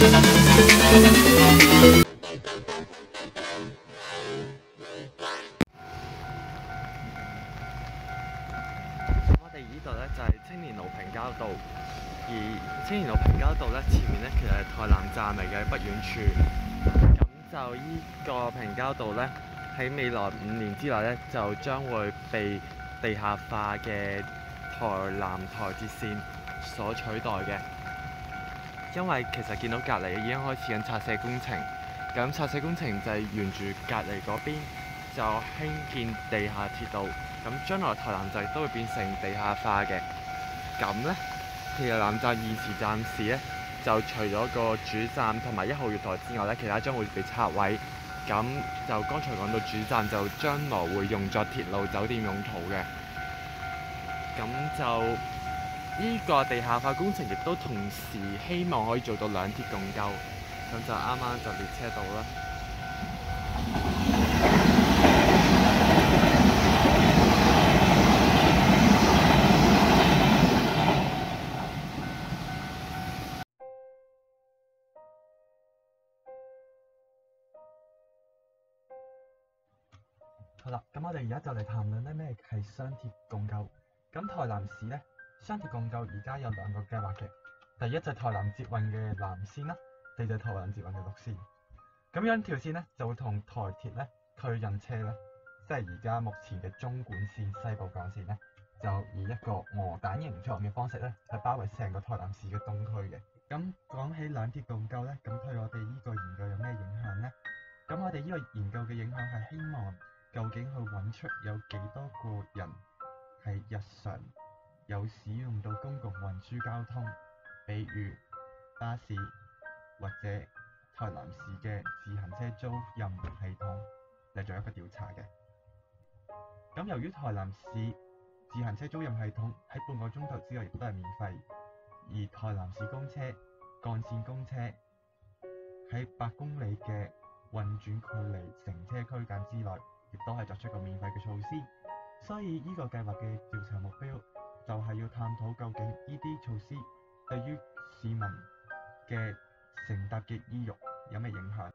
我哋呢度咧就係青年路平交道，而青年路平交道咧前面咧其實係台南站嚟嘅，不遠處。咁就依個平交道咧喺未來5年之內咧就將會被地下化嘅台南台鐵線所取代嘅。因為其實見到隔離已經開始緊拆卸工程，咁拆卸工程就係沿住隔離嗰邊就興建地下鐵道。咁將來台南站亦都會變成地下化嘅。咁呢，其實南站現時暫時呢，就除咗個主站同埋1號月台之外呢，其他將會被拆毀。咁就剛才講到主站就將來會用作鐵路酒店用途嘅。咁就呢個地下化工程亦都同時希望可以做到兩鐵共構。咁就啱啱就列車到啦。好啦，咁我哋而家就嚟談論咧咩係雙鐵共構。咁台南市咧，雙鐵共構而家有2個計劃嘅。第一就係台南捷運嘅南線啦，第二就係台南捷運嘅綠線。咁樣條線咧就會同台鐵咧退印車咧，即係而家目前嘅中管線西部幹線咧，就以一個鵝蛋形狀嘅方式咧，係包圍成個台南市嘅東區嘅。咁講起兩鐵共構咧，咁對我哋呢個研究有咩影響呢？咁我哋呢個研究嘅影響係希望究竟去揾出有幾多個人係日常有使用到公共運輸交通，比如巴士或者台南市嘅自行車租賃系統嚟做一個調查嘅。咁由於台南市自行車租賃系統喺半個鐘頭之內亦都係免費，而台南市公車、幹線公車喺8公里嘅運轉距離乘車區間之內，亦都係作出一個免費嘅措施。所以呢個計劃嘅調查目標就係要探討究竟呢啲措施對於市民嘅乘搭嘅意欲有咩影響。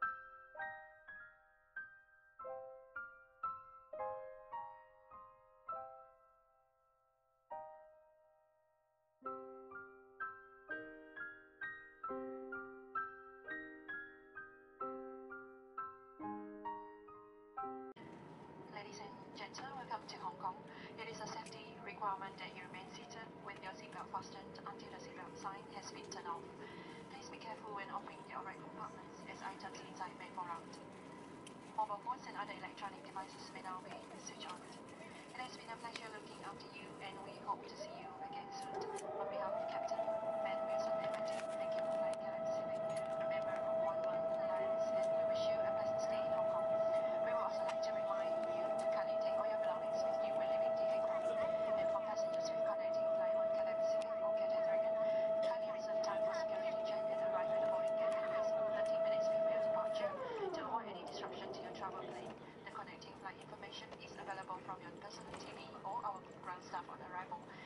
Ladies and gentlemen, welcome to Hong Kong. It is a safety requirement that you remain seated with your seatbelt fastened until the seatbelt sign has been turned off. Please be careful when opening the overhead compartments as items inside may fall out. Mobile phones and other electronic devices may now be switched on. It has been a pleasure looking after you, and we hope to see you again soon. On behalf of Captain Ben Wilson and my team, thank you for flying Cathay Pacific, a member of One Alliance, and we wish you a pleasant stay in Hong Kong. We would also like to remind you to kindly take all your belongings with you when leaving the aircraft. And for passengers with connecting flight on Cathay Pacific or Cathay Dragon, kindly reserve time for security check and arrive at the boarding gate at least 30 minutes before your departure to avoid any disruption to your travel plane. The connecting flight information is available from your personal TV or our ground staff on arrival.